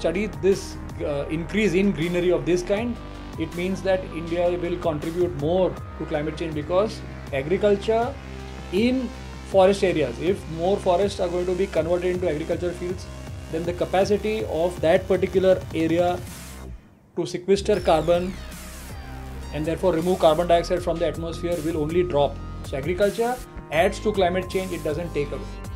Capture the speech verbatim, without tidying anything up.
study this uh, increase in greenery of this kind, it means that India will contribute more to climate change, because agriculture in forest areas, if more forests are going to be converted into agricultural fields, then the capacity of that particular area to sequester carbon and therefore remove carbon dioxide from the atmosphere will only drop. So agriculture adds to climate change, it doesn't take away.